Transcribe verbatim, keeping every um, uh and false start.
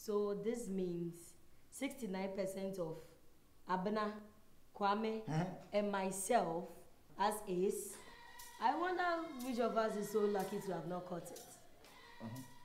So this means sixty-nine percent of Abena, Kwame, huh? and myself as is. I wonder which of us is so lucky to have not caught it. Uh-huh.